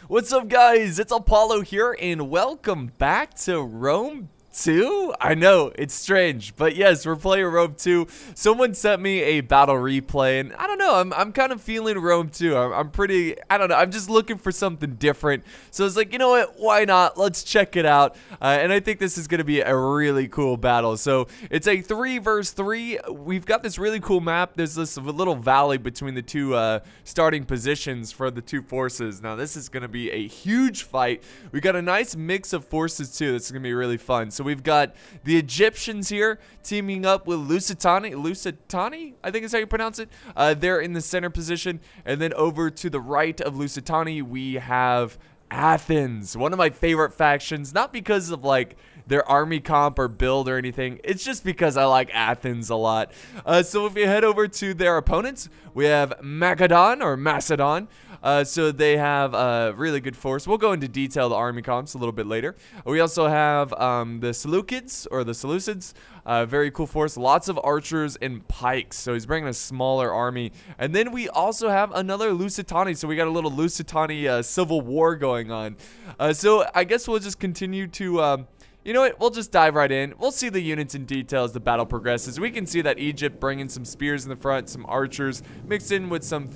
What's up, guys? It's Apollo here, and welcome back to Rome 2? I know, it's strange, but yes, we're playing Rome 2. Someone sent me a battle replay, and I don't know, I'm kind of feeling Rome 2. I'm pretty, I don't know, I'm just looking for something different. So I was like, you know what, why not? Let's check it out. And I think this is going to be a really cool battle. So it's a 3 versus 3. We've got this really cool map. There's this little valley between the two starting positions for the two forces. Now, this is going to be a huge fight. We got a nice mix of forces, too. This is going to be really fun. So we've got the Egyptians here teaming up with Lusitani, I think is how you pronounce it. They're in the center position. And then over to the right of Lusitani, we have Athens, one of my favorite factions, not because of like their army comp or build or anything. It's just because I like Athens a lot. So if you head over to their opponents, we have Macedon. So they have a really good force. We'll go into detail the army comps a little bit later. We also have the Seleucids or the Seleucids. Very cool force. Lots of archers and pikes. So he's bringing a smaller army. And then we also have another Lusitani. So we got a little Lusitani civil war going on. So I guess we'll just continue to... you know what? We'll just dive right in. We'll see the units in detail as the battle progresses. We can see that Egypt bringing some spears in the front, some archers, mixed in with some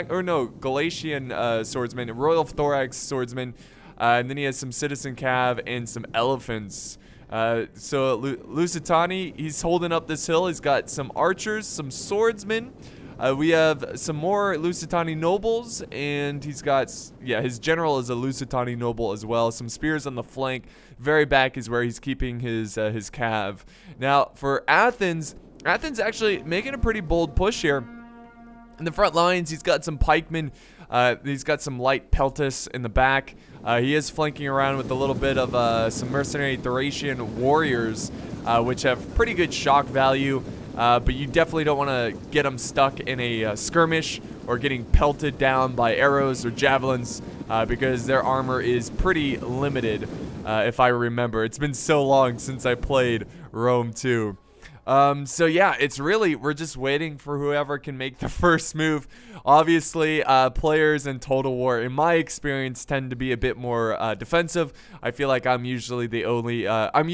Galatian swordsmen, Royal Thorax swordsmen, and then he has some citizen cav and some elephants. So Lusitani, he's holding up this hill. He's got some archers, some swordsmen. We have some more Lusitani nobles, and he's got, yeah, his general is a Lusitani noble as well. Some spears on the flank. Very back is where he's keeping his cav. Now, for Athens actually making a pretty bold push here. In the front lines, he's got some pikemen. He's got some light peltas in the back. He is flanking around with a little bit of some mercenary Thracian warriors, which have pretty good shock value. But you definitely don't want to get them stuck in a skirmish or getting pelted down by arrows or javelins because their armor is pretty limited, if I remember. It's been so long since I played Rome 2. So yeah, it's really, we're just waiting for whoever can make the first move. Obviously, players in Total War, in my experience, tend to be a bit more defensive. I feel like I'm usually the only, I'm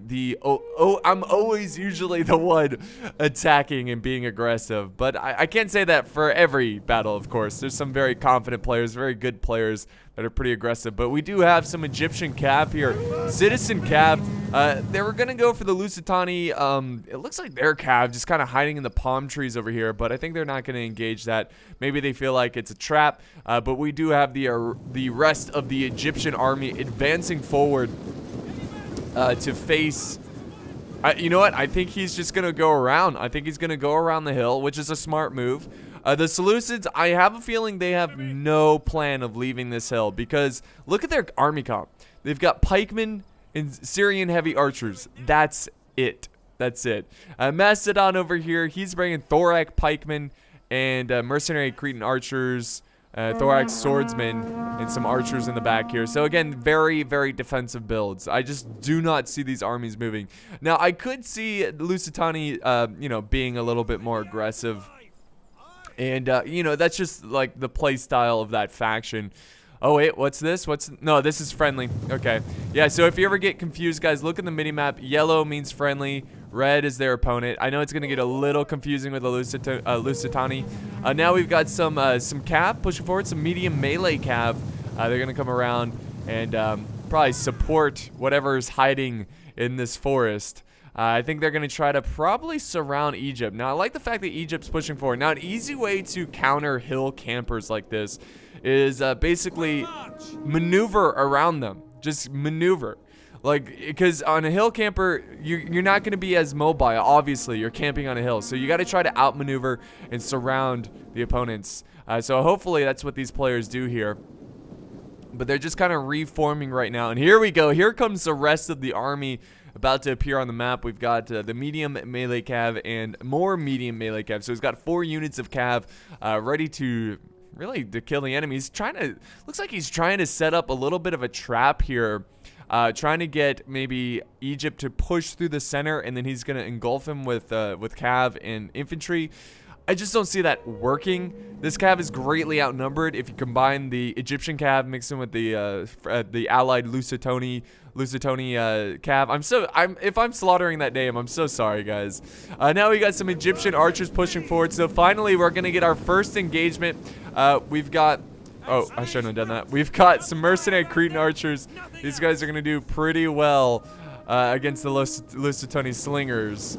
always usually the one attacking and being aggressive. But I can't say that for every battle, of course. There's some very confident players, very good players that are pretty aggressive. But we do have some Egyptian cav here. Citizen cav. They were going to go for the Lusitani. It looks like their cav just kind of hiding in the palm trees over here, but I think they're not going to engage that. Maybe they feel like it's a trap, but we do have the rest of the Egyptian army advancing forward to face... you know what? I think he's just going to go around. I think he's going to go around the hill, which is a smart move. The Seleucids, I have a feeling they have no plan of leaving this hill because look at their army comp. They've got pikemen and Syrian heavy archers. That's it. That's it. Macedon over here, he's bringing Thorax pikemen and mercenary Cretan archers, Thorax swordsmen, and some archers in the back here. So again, very, very defensive builds. I just do not see these armies moving. Now, I could see Lusitani, you know, being a little bit more aggressive. And, you know, that's just like the play style of that faction. Oh, wait, what's this? No, this is friendly. Okay. Yeah, so if you ever get confused, guys, look at the mini-map. Yellow means friendly. Red is their opponent. I know it's going to get a little confusing with the Lusitani. Now we've got some cav pushing forward, some medium melee cav. They're going to come around and probably support whatever's hiding in this forest. I think they're going to try to probably surround Egypt. Now, I like the fact that Egypt's pushing forward. Now, an easy way to counter hill campers like this is basically maneuver around them. Just maneuver. Like, because on a hill camper, you're not going to be as mobile. Obviously, you're camping on a hill. So you got to try to outmaneuver and surround the opponents. So hopefully that's what these players do here. But they're just kind of reforming right now. And here we go. Here comes the rest of the army about to appear on the map. We've got the medium melee cav and more medium melee cav. So he's got 4 units of cav ready to really to kill the enemy. He's trying to, looks like he's trying to set up a little bit of a trap here. Trying to get maybe Egypt to push through the center, and then he's going to engulf him with cav and infantry. I just don't see that working. This cav is greatly outnumbered. If you combine the Egyptian cav mixed in with the allied Lusitani cav, if I'm slaughtering that name, I'm so sorry, guys. Now we got some Egyptian archers pushing forward. So finally, we're gonna get our first engagement. We've got. Oh, I shouldn't have done that. We've got some mercenary Cretan archers. These guys are gonna do pretty well against the Lusitani slingers.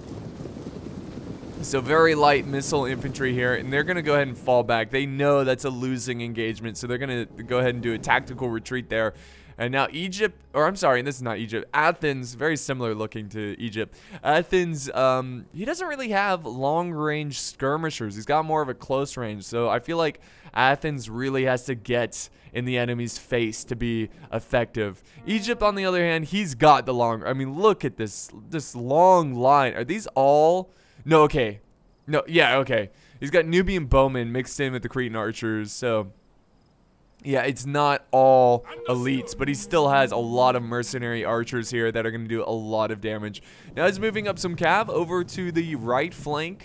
So very light missile infantry here, and they're going to go ahead and fall back. They know that's a losing engagement, so they're going to go ahead and do a tactical retreat there. And now Egypt, or I'm sorry, this is not Egypt. Athens, very similar looking to Egypt. Athens, he doesn't really have long-range skirmishers. He's got more of a close range, so I feel like Athens really has to get in the enemy's face to be effective. Egypt, on the other hand, he's got the long, I mean, look at this long line. Are these all... No, okay. No, yeah, okay. He's got Nubian bowmen mixed in with the Cretan archers, so... Yeah, it's not all elites, but he still has a lot of mercenary archers here that are going to do a lot of damage. Now he's moving up some cav over to the right flank.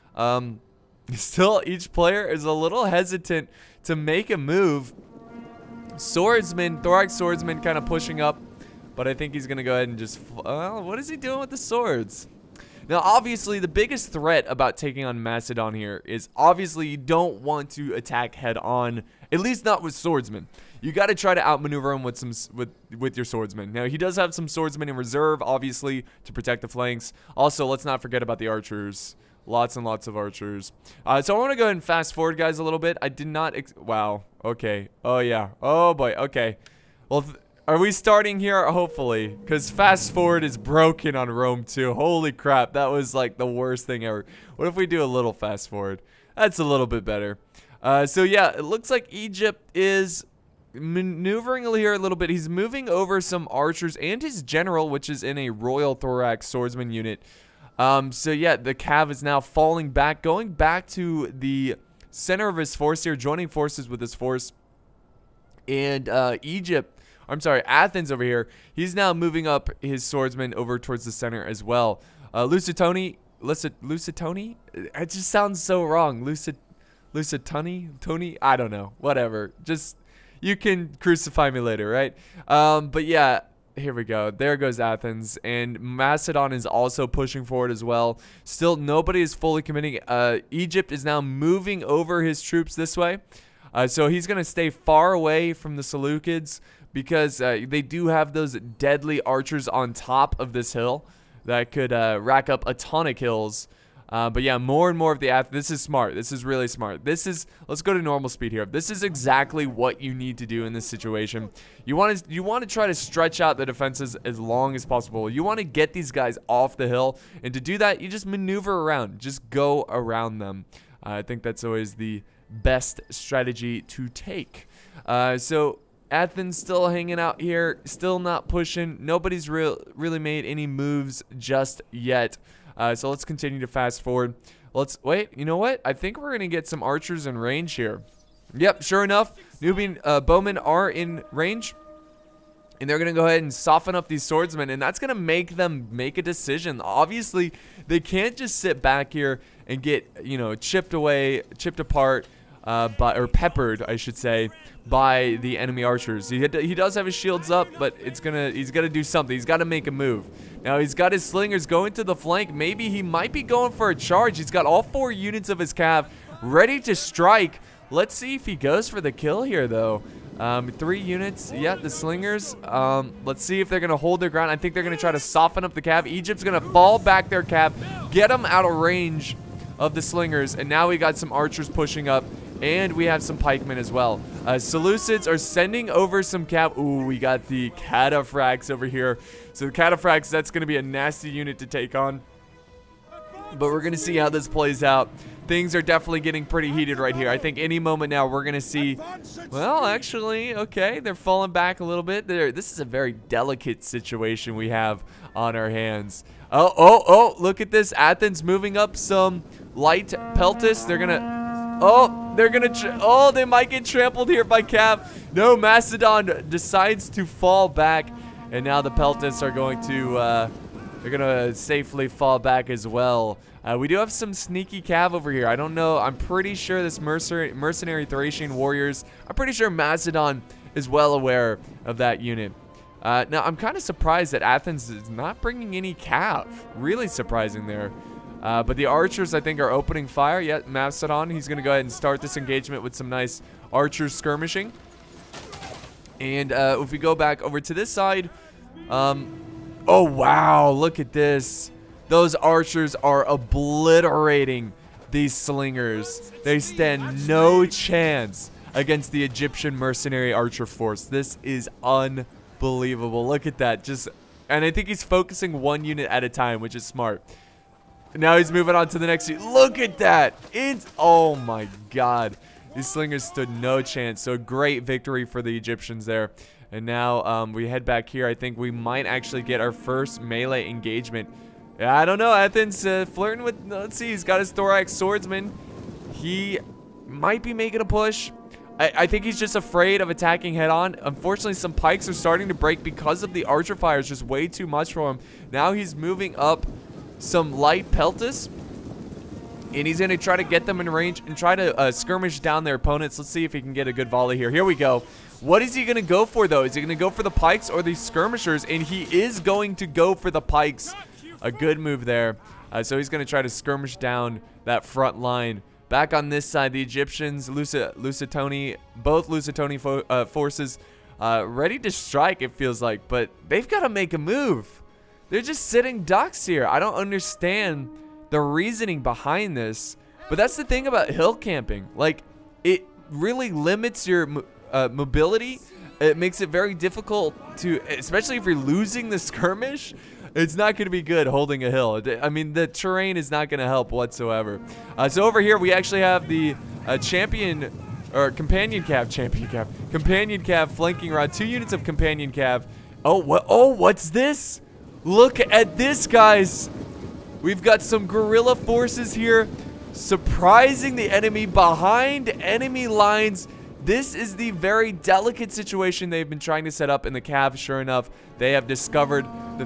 Still, each player is a little hesitant to make a move. Swordsman, Thorax Swordsman kind of pushing up, but I think he's going to go ahead and just... what is he doing with the swords? Now, obviously, the biggest threat about taking on Macedon here is obviously you don't want to attack head-on, at least not with swordsmen. You got to try to outmaneuver him with your swordsmen. Now, he does have some swordsmen in reserve, obviously, to protect the flanks. Also, let's not forget about the archers. Lots and lots of archers. So I want to go ahead and fast forward, guys, a little bit. I did not... Wow. Okay. Oh, yeah. Oh, boy. Okay. Well... Are we starting here? Hopefully. Because fast forward is broken on Rome 2. Holy crap. That was like the worst thing ever. What if we do a little fast forward? That's a little bit better. So yeah, it looks like Egypt is maneuvering here a little bit. He's moving over some archers and his general, which is in a Royal Thorax Swordsman unit. So yeah, the cav is now falling back, going back to the center of his force here, joining forces with his force. And Athens over here, he's now moving up his swordsman over towards the center as well. Lusitani? It just sounds so wrong. Lusitani? I don't know. Whatever. Just, you can crucify me later, right? But yeah, here we go. There goes Athens. And Macedon is also pushing forward as well. Still, nobody is fully committing. Egypt is now moving over his troops this way. So he's going to stay far away from the Seleucids, because they do have those deadly archers on top of this hill that could rack up a ton of kills. But yeah, more and more of the this is smart. This is really smart. Let's go to normal speed here. This is exactly what you need to do in this situation. You want to try to stretch out the defenses as long as possible. You want to get these guys off the hill, and to do that, you just maneuver around. Just go around them. I think that's always the best strategy to take. So Athens still hanging out here, still not pushing. Nobody's really made any moves just yet. So let's continue to fast forward. Let's wait. You know what? I think we're gonna get some archers in range here. Yep, sure enough, Nubian bowmen are in range, and they're gonna go ahead and soften up these swordsmen, and that's gonna make them make a decision. Obviously, they can't just sit back here and get, you know, chipped apart. Or peppered, I should say, by the enemy archers. He does have his shields up, but he's gonna do something. He's got to make a move. Now he's got his slingers going to the flank. Maybe he might be going for a charge. He's got all 4 units of his cav ready to strike. Let's see if he goes for the kill here, though. 3 units. Yeah, the slingers. Let's see if they're gonna hold their ground. I think they're gonna try to soften up the cav. Egypt's gonna fall back their cav, get them out of range of the slingers, and now we got some archers pushing up. And we have some pikemen as well. Seleucids are sending over some cav. Ooh, we got the cataphracts over here. So the cataphracts, that's going to be a nasty unit to take on. But we're going to see how this plays out. Things are definitely getting pretty heated right here. I think any moment now we're going to see... Well, actually, okay, they're falling back a little bit. This is a very delicate situation we have on our hands. Oh, look at this. Athens moving up some light peltis. They're going to... they might get trampled here by cav. No, Macedon decides to fall back, and now the peltis are going to They're gonna safely fall back as well. We do have some sneaky cav over here. I don't know. I'm pretty sure this mercenary Thracian warriors. I'm pretty sure Macedon is well aware of that unit. Now, I'm kind of surprised that Athens is not bringing any cav. Really surprising there. But the archers, I think, are opening fire. Yeah, Macedon, he's going to go ahead and start this engagement with some nice archers skirmishing. And if we go back over to this side, oh, wow, look at this. Those archers are obliterating these slingers. They stand no chance against the Egyptian mercenary archer force. This is unbelievable. Look at that. And I think he's focusing one unit at a time, which is smart. Now he's moving on to the next unit. Look at that. Oh my god. These slingers stood no chance. So a great victory for the Egyptians there. And now we head back here. I think we might actually get our first melee engagement. Yeah, I don't know. Athens flirting with, let's see, he's got his thorax swordsman. He might be making a push. I think he's just afraid of attacking head on. Unfortunately, some pikes are starting to break because of the archer fire. It's just way too much for him. Now he's moving up some light peltas. And he's going to try to get them in range and try to skirmish down their opponents. Let's see if he can get a good volley here. Here we go. What is he going to go for, though? Is he going to go for the pikes or the skirmishers? And he is going to go for the pikes. A good move there. So he's going to try to skirmish down that front line. Back on this side, the Egyptians, Lusitani, both Lusitani forces ready to strike, it feels like. But they've got to make a move. They're just sitting ducks here. I don't understand the reasoning behind this. But that's the thing about hill camping. Like, it really limits your mobility. It makes it very difficult to, especially if you're losing the skirmish. It's not going to be good holding a hill. I mean, the terrain is not going to help whatsoever. So over here, we actually have the companion cav flanking around. 2 units of companion cav. Oh, what's this? Look at this, guys. We've got some guerrilla forces here, surprising the enemy behind enemy lines. This is the very delicate situation they've been trying to set up in the cav. Sure enough, they have discovered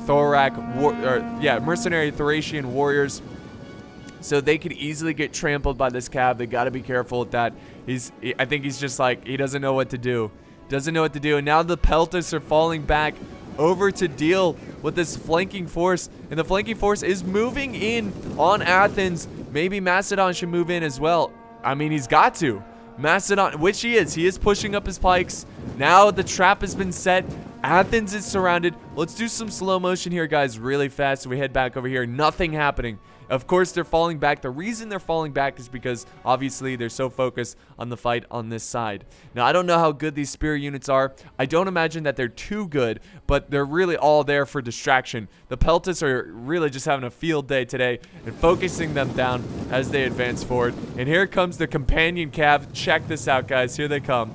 the mercenary Thracian warriors. So they could easily get trampled by this cav. They got to be careful with that. I think he's just like, he doesn't know what to do. Doesn't know what to do. And now the peltas are falling back over to deal with this flanking force. And the flanking force is moving in on Athens. Maybe Macedon should move in as well. I mean, he's got to. Macedon, which he is pushing up his pikes. Now the trap has been set. Athens is surrounded. Let's do some slow motion here, guys, really fast. So we head back over here. Nothing happening. Of course, they're falling back. The reason they're falling back is because, obviously, they're so focused on the fight on this side. Now, I don't know how good these spear units are. I don't imagine that they're too good, but they're really all there for distraction. The peltas are really just having a field day today and focusing them down as they advance forward. And here comes the companion cav. Check this out, guys. Here they come.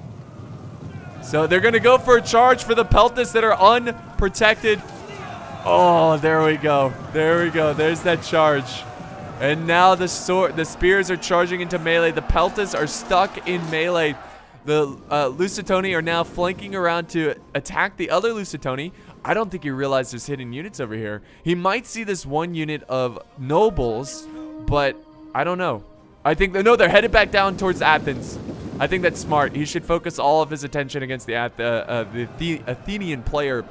So they're going to go for a charge for the peltas that are unprotected. Oh, there we go. There we go. There's that charge. And now the spears are charging into melee. The peltas are stuck in melee. The Lusitani are now flanking around to attack the other Lusitani. I don't think he realized there's hidden units over here. He might see this one unit of nobles, but I don't know. I think, no, they're headed back down towards Athens. I think that's smart. He should focus all of his attention against the Athenian player.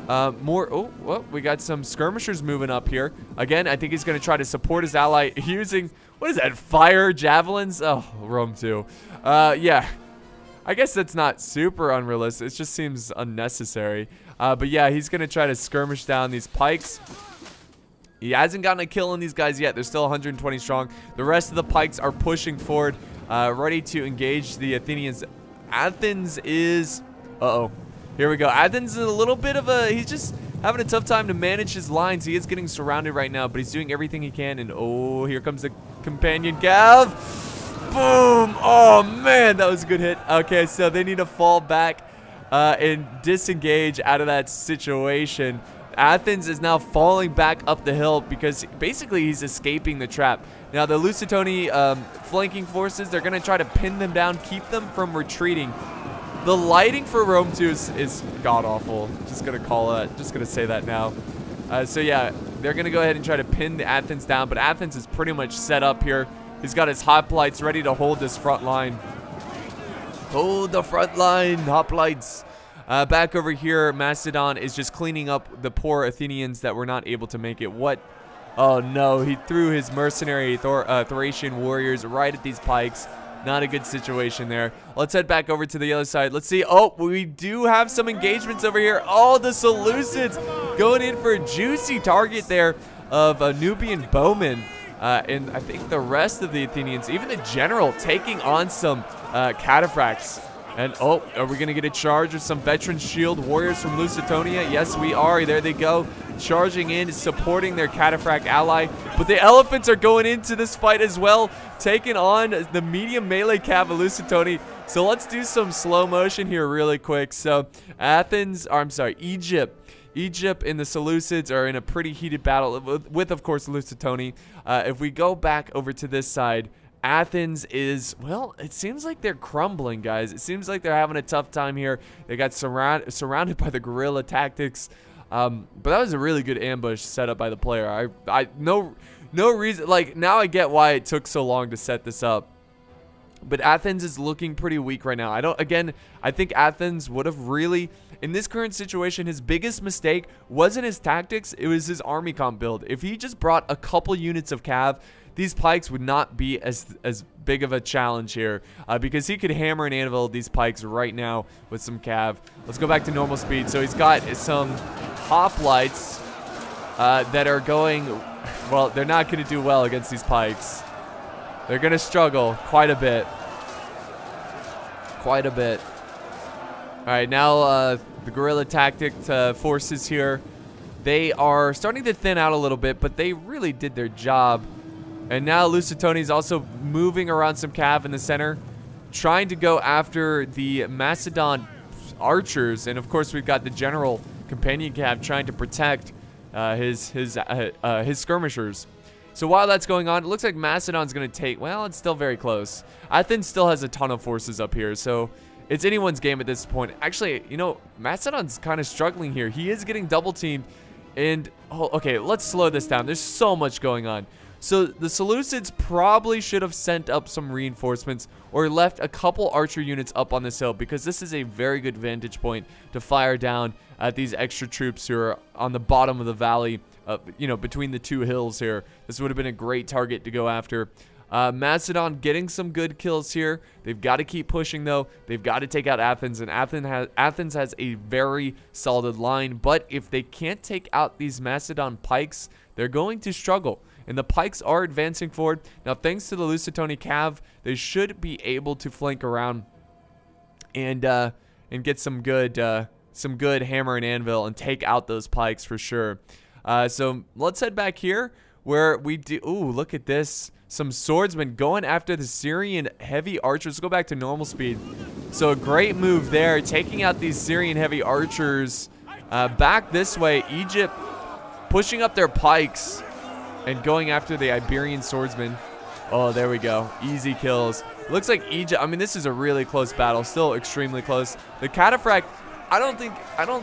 We got some skirmishers moving up here. Again, I think he's going to try to support his ally using, what is that, fire javelins? Oh, Rome 2. Yeah, I guess that's not super unrealistic. It just seems unnecessary. But yeah, he's going to try to skirmish down these pikes. He hasn't gotten a kill on these guys yet. They're still 120 strong. The rest of the pikes are pushing forward, ready to engage the Athenians. Athens is... Here we go. Athens is a little bit of a... He's just having a tough time to manage his lines. He is getting surrounded right now, but he's doing everything he can. And, oh, here comes the companion cav. Boom. Oh, man, that was a good hit. Okay, so they need to fall back and disengage out of that situation. Athens is now falling back up the hill because basically he's escaping the trap. Now, the Lusitani flanking forces, they're going to try to pin them down, keep them from retreating. The lighting for Rome 2 is god-awful. Just gonna call it. Just gonna say that now. So yeah, they're going to go ahead and try to pin the Athens down, but Athens is pretty much set up here. He's got his hoplites ready to hold this front line. Hold the front line, hoplites. Back over here, Macedon is just cleaning up the poor Athenians that were not able to make it. What? Oh no, he threw his mercenary Thracian warriors right at these pikes. Not a good situation there. Let's head back over to the other side. Let's see. Oh, we do have some engagements over here. Oh, the Seleucids going in for a juicy target there of a Nubian bowman. And I think the rest of the Athenians, even the general, taking on some cataphracts. And, oh, are we going to get a charge of some veteran shield warriors from Lusitonia? Yes, we are. There they go. Charging in, supporting their cataphract ally. But the elephants are going into this fight as well, taking on the medium melee cav of Lusitoni. So let's do some slow motion here really quick. So Egypt and the Seleucids are in a pretty heated battle with of course, Lusitoni. If we go back over to this side, Athens is, well, it seems like they're crumbling, guys. It seems like they're having a tough time here. They got surrounded by the guerrilla tactics. But that was a really good ambush set up by the player. No reason, like, now I get why it took so long to set this up. But Athens is looking pretty weak right now. I think Athens would have really, in this current situation, his biggest mistake wasn't his tactics, it was his army comp build. If he just brought a couple units of cav, these pikes would not be as big of a challenge here, because he could hammer and anvil these pikes right now with some cav. Let's go back to normal speed. So he's got some hoplites that are going, well, they're not going to do well against these pikes. They're going to struggle quite a bit. Quite a bit. All right, now the guerrilla tactic forces here, they are starting to thin out a little bit, but they really did their job. And now Lusitoni is also moving around some cav in the center, trying to go after the Macedon archers. And of course, we've got the general companion cav trying to protect his skirmishers. So while that's going on, it looks like Macedon's going to take, well, it's still very close. Athens still has a ton of forces up here, so it's anyone's game at this point. Actually, you know, Macedon's kind of struggling here. He is getting double teamed. And, oh, okay, let's slow this down. There's so much going on. So the Seleucids probably should have sent up some reinforcements or left a couple archer units up on this hill, because this is a very good vantage point to fire down at these extra troops who are on the bottom of the valley, you know, between the two hills here. This would have been a great target to go after. Macedon getting some good kills here. They've got to keep pushing, though. They've got to take out Athens, and Athens has a very solid line. But if they can't take out these Macedon pikes, they're going to struggle. And the pikes are advancing forward. Now, thanks to the Lusitoni cav, they should be able to flank around and get some good hammer and anvil and take out those pikes for sure. So let's head back here where we do. Ooh, look at this. Some swordsmen going after the Syrian heavy archers. Let's go back to normal speed. So a great move there, taking out these Syrian heavy archers. Back this way, Egypt pushing up their pikes and going after the Iberian swordsmen. Oh, there we go. Easy kills. Looks like Egypt, I mean, this is a really close battle. Still extremely close. The cataphract, I don't think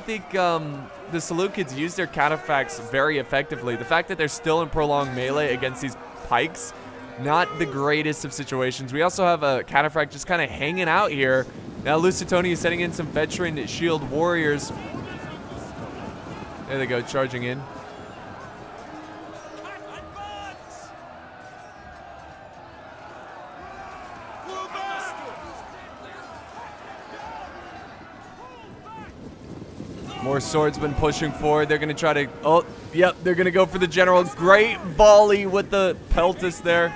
the Seleucids use their cataphracts very effectively. The fact that they're still in prolonged melee against these pikes, not the greatest of situations. We also have a cataphract just kind of hanging out here. Now Lusitoni is setting in some veteran shield warriors. There they go, charging in. More swordsmen pushing forward. They're going to try to... Oh, yep. They're going to go for the general. Great volley with the peltis there.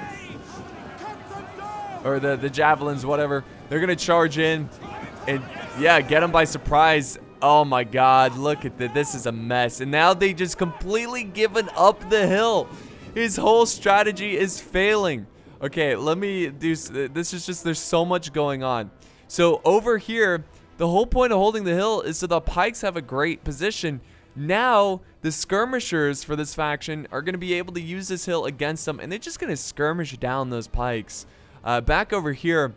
Or the javelins, whatever. They're going to charge in. And, yeah, get them by surprise. Oh, my God. Look at that. This is a mess. And now they just completely given up the hill. His whole strategy is failing. Okay, let me do... This is just... There's so much going on. So, over here... The whole point of holding the hill is so the pikes have a great position. Now, the skirmishers for this faction are going to be able to use this hill against them, and they're just going to skirmish down those pikes. Back over here,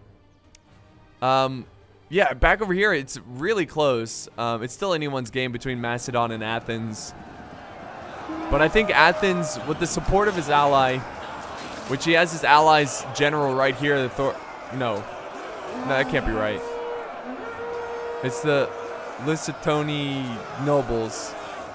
yeah, back over here, it's really close. It's still anyone's game between Macedon and Athens. But I think Athens, with the support of his ally, which he has his ally's general right here. No, that can't be right. It's the Lusitoni nobles.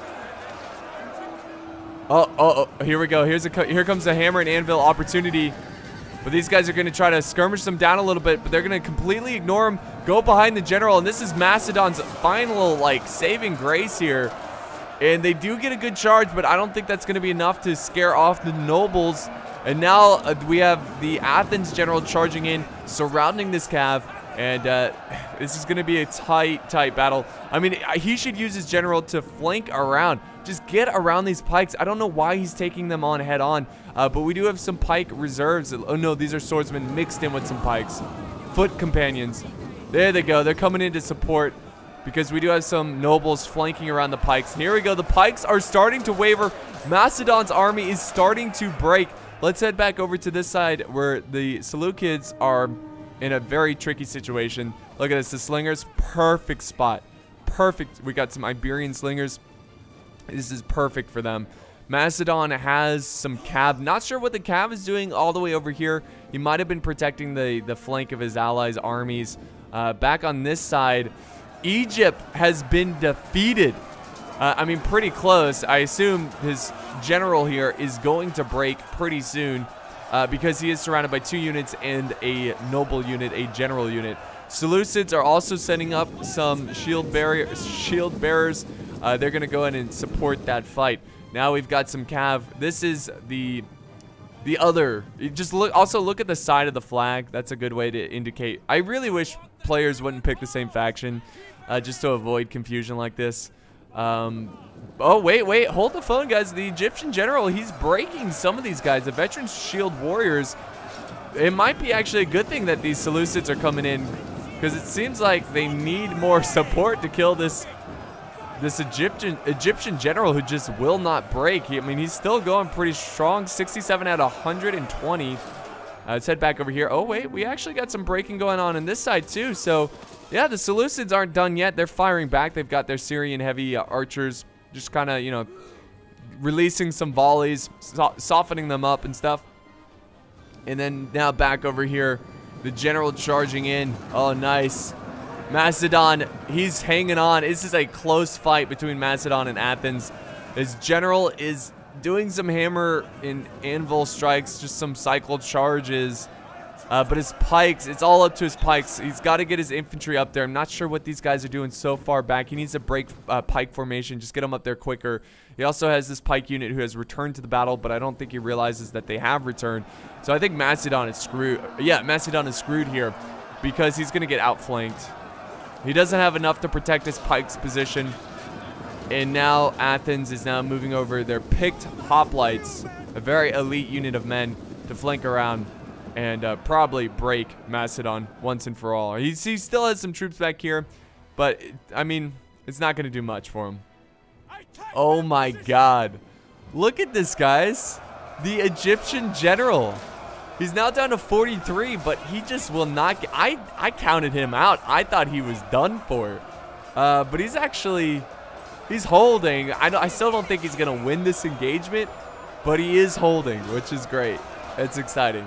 Oh, here we go. Here comes a hammer and anvil opportunity. But these guys are going to try to skirmish them down a little bit, but they're going to completely ignore him, go behind the general, and this is Macedon's final, like, saving grace here. And they do get a good charge, but I don't think that's going to be enough to scare off the nobles. And now we have the Athens general charging in, surrounding this cav, and this is going to be a tight battle. I mean, he should use his general to flank around. Just get around these pikes. I don't know why he's taking them on head on, but we do have some pike reserves. Oh no, these are swordsmen mixed in with some pikes. Foot companions. There they go. They're coming in to support because we do have some nobles flanking around the pikes. Here we go. The pikes are starting to waver. Macedon's army is starting to break. Let's head back over to this side where the Seleucids are in a very tricky situation. Look at this. The slingers, perfect spot. Perfect. We got some Iberian slingers. This is perfect for them. Macedon has some cav. Not sure what the cav is doing all the way over here. He might have been protecting the flank of his allies' armies. Back on this side, Egypt has been defeated. I mean, pretty close. I assume his general here is going to break pretty soon because he is surrounded by 2 units and a noble unit, a general unit. Seleucids are also setting up some shield bearers. They're going to go in and support that fight. Now we've got some cav. This is the other. Just also look at the side of the flag. That's a good way to indicate. I really wish players wouldn't pick the same faction just to avoid confusion like this. Oh, wait. Hold the phone, guys. The Egyptian general, he's breaking some of these guys. The veteran shield warriors. It might be actually a good thing that these Seleucids are coming in because it seems like they need more support to kill this Egyptian general who just will not break. I mean, he's still going pretty strong. 67 out of 120. Let's head back over here. Oh, wait. We actually got some breaking going on this side, too. So, yeah, the Seleucids aren't done yet. They're firing back. They've got their Syrian heavy archers just kind of, you know, releasing some volleys, softening them up and stuff. And then now back over here, the general charging in. Oh, nice. Macedon, he's hanging on. This is a close fight between Macedon and Athens. His general is doing some hammer and anvil strikes, just some cycle charges. But his pikes, it's all up to his pikes. He's got to get his infantry up there. I'm not sure what these guys are doing so far back. He needs to break pike formation, just get them up there quicker. He also has this pike unit who has returned to the battle, but I don't think he realizes that they have returned. So I think Macedon is screwed. Yeah, Macedon is screwed here because he's going to get outflanked. He doesn't have enough to protect his pike's position. And now Athens is now moving over their picked hoplites, a very elite unit of men, to flank around and probably break Macedon once and for all. He still has some troops back here, but, I mean, it's not going to do much for him. Oh my god. Look at this, guys. The Egyptian general. He's now down to 43, but he just will not get... I counted him out. I thought he was done for. But he's actually... He's holding. I still don't think he's going to win this engagement, but he is holding, which is great. It's exciting.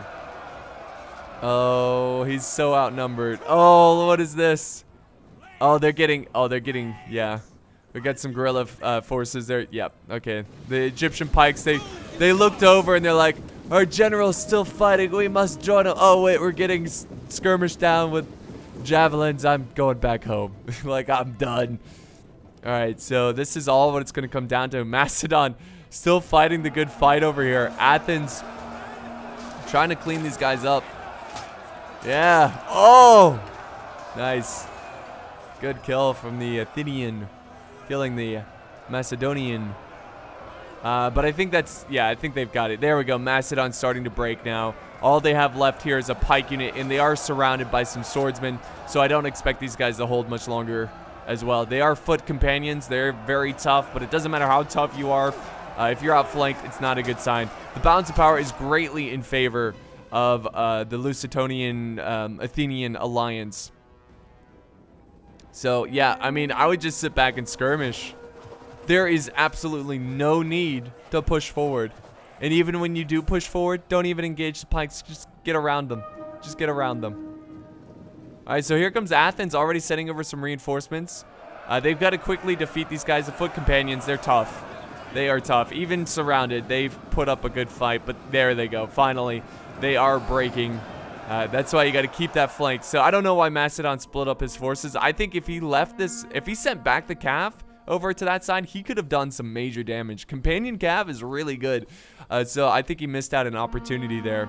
Oh, he's so outnumbered. Oh, what is this? Oh, they're getting... Yeah. We got some guerrilla forces there. Yep. Okay. The Egyptian pikes, they looked over and they're like, our general's still fighting. We must join him. Oh, wait. We're getting skirmished down with javelins. I'm going back home. Like, I'm done. All right. So this is all what it's going to come down to. Macedon still fighting the good fight over here. Athens trying to clean these guys up. Yeah. Oh. Nice. Good kill from the Athenian. Killing the Macedonian. But I think that's, yeah, I think they've got it. There we go. Macedon's starting to break now. All they have left here is a pike unit, and they are surrounded by some swordsmen, so I don't expect these guys to hold much longer as well. They are foot companions. They're very tough, but it doesn't matter how tough you are. If you're outflanked, it's not a good sign. The balance of power is greatly in favor of the Lusitonian Athenian alliance. So, yeah, I mean, I would just sit back and skirmish. there is absolutely no need to push forward. And even when you do push forward, don't even engage the pikes. Just get around them. Just get around them. All right, so here comes Athens already sending over some reinforcements. They've got to quickly defeat these guys. The foot companions, they're tough. They are tough. Even surrounded, they've put up a good fight. But there they go. Finally, they are breaking. That's why you got to keep that flank. So I don't know why Mastodon split up his forces. I think if he left this, if he sent back the Cav over to that side, he could have done some major damage. Companion Cav is really good. So I think he missed out an opportunity there.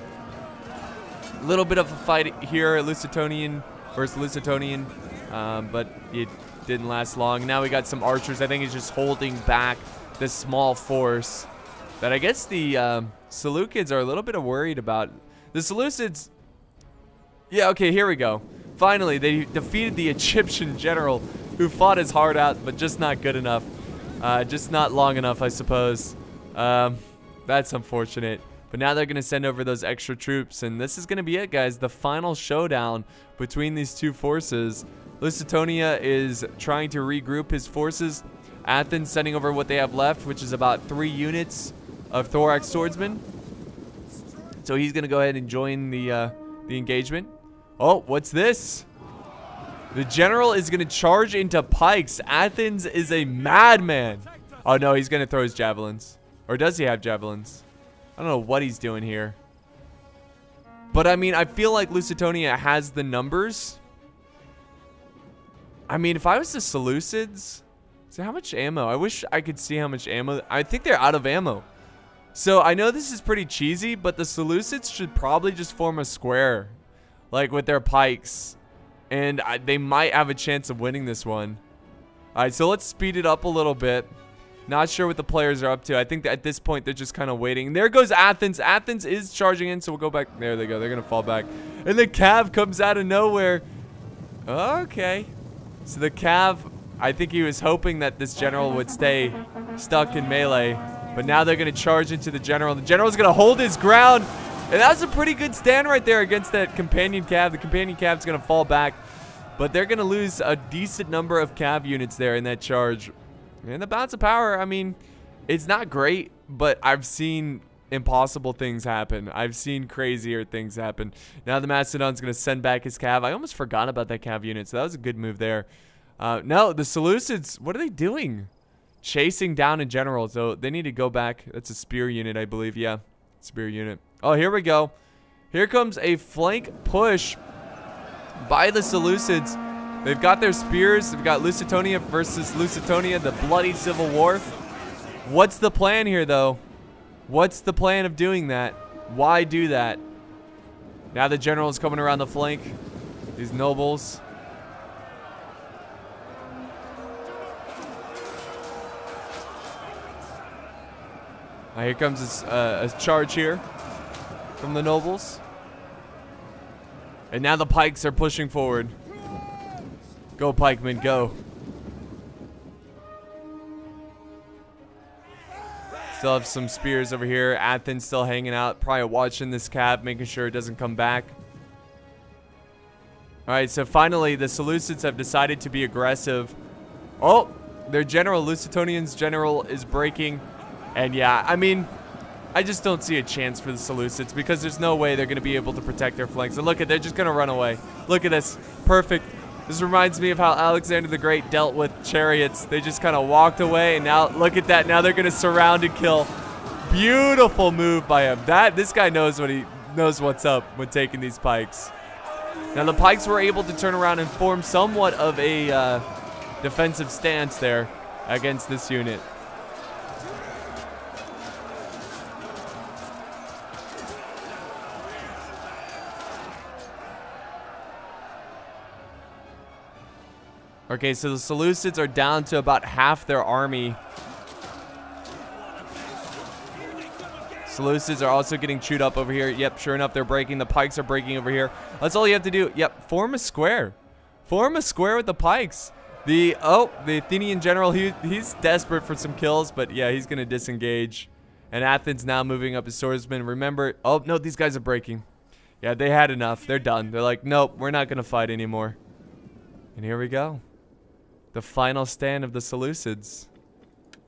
A little bit of a fight here, Lusitanian versus Lusitanian, but it didn't last long. Now we got some archers. I think he's just holding back this small force that I guess the Seleucids are a little bit worried about. The Seleucids, yeah, okay, here we go. Finally, they defeated the Egyptian general who fought his heart out, but just not good enough. Just not long enough, I suppose. That's unfortunate. But now they're going to send over those extra troops, and this is going to be it, guys. The final showdown between these two forces. Lusitania is trying to regroup his forces. Athens sending over what they have left, which is about 3 units of Thorax swordsmen. So he's going to go ahead and join the engagement. Oh, what's this? The general is going to charge into pikes. Athens is a madman. Oh, no, he's going to throw his javelins. Or does he have javelins? I don't know what he's doing here. But, I mean, I feel like Lusitania has the numbers. I mean, if I was the Seleucids... So how much ammo? I wish I could see how much ammo. I think they're out of ammo. So, I know this is pretty cheesy, but the Seleucids should probably just form a square. Like, with their pikes. And they might have a chance of winning this one. Alright, so let's speed it up a little bit. Not sure what the players are up to. I think that at this point, they're just kind of waiting. There goes Athens. Athens is charging in, so we'll go back. There they go. They're going to fall back. And the Cav comes out of nowhere. Okay. So the Cav, I think he was hoping that this general would stay stuck in melee. But now they're going to charge into the general. The general's going to hold his ground. And that's a pretty good stand right there against that companion Cav. The companion Cav's going to fall back. But they're going to lose a decent number of Cav units there in that charge. And the balance of power, I mean, it's not great, but I've seen impossible things happen. I've seen crazier things happen. Now the Mastodon's going to send back his Cav. I almost forgot about that Cav unit, so that was a good move there. No, the Seleucids, what are they doing? Chasing down a general, so they need to go back. That's a spear unit, I believe. Yeah, spear unit. Oh, here we go. Here comes a flank push by the Seleucids. They've got their spears. They've got Lusitania versus Lusitania, the bloody civil war. What's the plan here, though? What's the plan of doing that? Why do that? Now the general is coming around the flank. These nobles. Here comes a charge here from the nobles. And now the pikes are pushing forward. Go, pikemen, go. Still have some spears over here. Athens still hanging out, probably watching this Cav, making sure it doesn't come back. Alright, so finally, the Seleucids have decided to be aggressive. Oh, their general, Lusitanian's general, is breaking. And yeah, I mean, I just don't see a chance for the Seleucids because there's no way they're going to be able to protect their flanks. And look at, they're just going to run away. Look at this. Perfect. This reminds me of how Alexander the Great dealt with chariots. They just kind of walked away, and now look at that. Now they're going to surround and kill. Beautiful move by him. This guy knows what's up when taking these pikes. Now the pikes were able to turn around and form somewhat of a defensive stance there against this unit. Okay, so the Seleucids are down to about half their army. Seleucids are also getting chewed up over here. Yep, sure enough, they're breaking. The pikes are breaking over here. That's all you have to do. Yep, form a square. Form a square with the pikes. The Athenian general, he's desperate for some kills, but yeah, he's going to disengage. And Athens now moving up his swordsmen. Remember, oh, no, these guys are breaking. Yeah, they had enough. They're done. They're like, nope, we're not going to fight anymore. And here we go. The final stand of the Seleucids.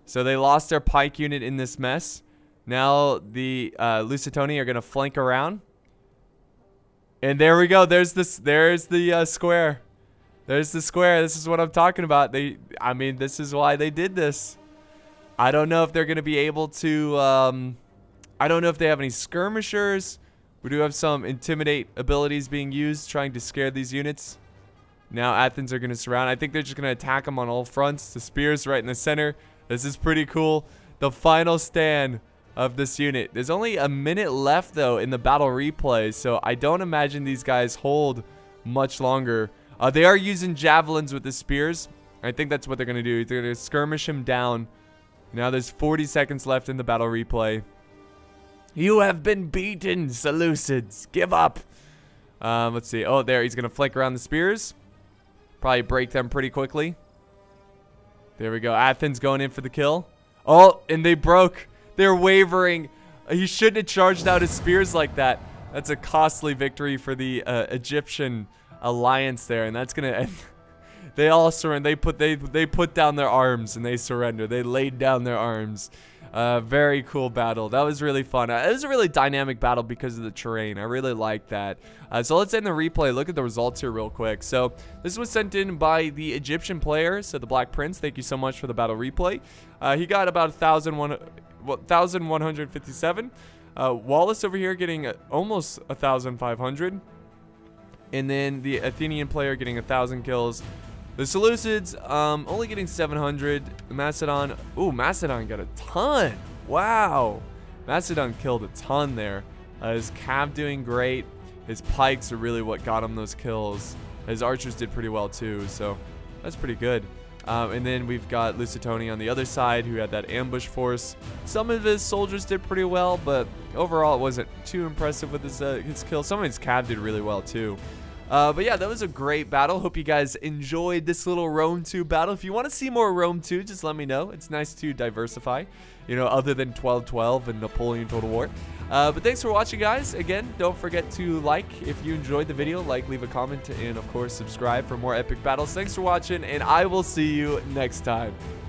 So they lost their pike unit in this mess. Now the Lusitania are going to flank around. And there we go. There's the square. There's the square. This is what I'm talking about. I mean, this is why they did this. I don't know if they're going to be able to, I don't know if they have any skirmishers. We do have some intimidate abilities being used, trying to scare these units. Now Athens are going to surround. I think they're just going to attack them on all fronts. The spears right in the center. This is pretty cool. The final stand of this unit. There's only a minute left, though, in the battle replay, so I don't imagine these guys hold much longer. They are using javelins with the spears. I think that's what they're going to do. They're going to skirmish him down. Now there's 40 seconds left in the battle replay. You have been beaten, Seleucids. Give up. Let's see. Oh, there. He's going to flank around the spears. Probably break them pretty quickly. There we go. Athens going in for the kill. Oh, and they broke. They're wavering. He shouldn't have charged out his spears like that. That's a costly victory for the Egyptian alliance there, and that's going to end. They all surrender. They put down their arms and they surrender. They laid down their arms. Very cool battle. That was really fun. It was a really dynamic battle because of the terrain. I really like that. So let's end the replay. Look at the results here real quick. So this was sent in by the Egyptian player, so the Black Prince. Thank you so much for the battle replay. He got about 1,157. Wallace over here getting almost 1,500. And then the Athenian player getting 1,000 kills. The Seleucids only getting 700. Macedon, ooh, Macedon got a ton. Wow. Macedon killed a ton there. His cav doing great. His pikes are really what got him those kills. His archers did pretty well too, so that's pretty good. And then we've got Lusitania on the other side, who had that ambush force. Some of his soldiers did pretty well, but overall it wasn't too impressive with his kills. Some of his cav did really well too. But yeah, that was a great battle. Hope you guys enjoyed this little Rome 2 battle. If you want to see more Rome 2, just let me know. It's nice to diversify, you know, other than 1212 and Napoleon Total War. But thanks for watching, guys. Again, don't forget to like if you enjoyed the video. Like, leave a comment, and of course, subscribe for more epic battles. Thanks for watching, and I will see you next time.